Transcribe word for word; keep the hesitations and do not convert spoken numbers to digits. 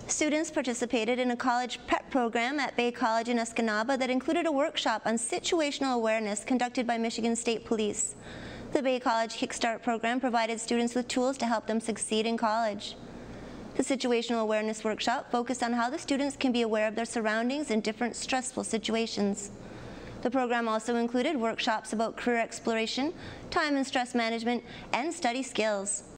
Students participated in a college prep program at Bay College in Escanaba that included a workshop on situational awareness conducted by Michigan State Police. The Bay College Kickstart program provided students with tools to help them succeed in college. The situational awareness workshop focused on how the students can be aware of their surroundings in different stressful situations. The program also included workshops about career exploration, time and stress management, and study skills.